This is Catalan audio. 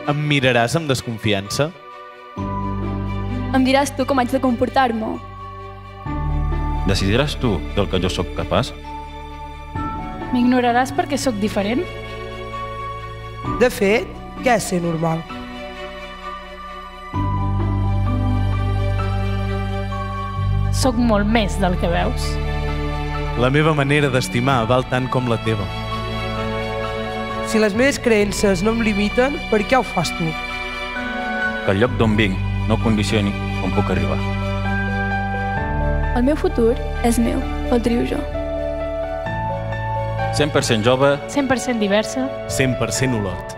Em miraràs amb desconfiança? Em diràs tu com haig de comportar-me? Decidiràs tu del que jo sóc capaç? M'ignoraràs perquè sóc diferent? De fet, què és ser normal? Sóc molt més del que veus. La meva manera d'estimar val tant com la teva. Si les meves creences no em limiten, per què ho fas tu? Que el lloc d'on vinc no condicioni on puc arribar. El meu futur és meu, el trio jo. 100% jove, 100% diversa. 100% Olot.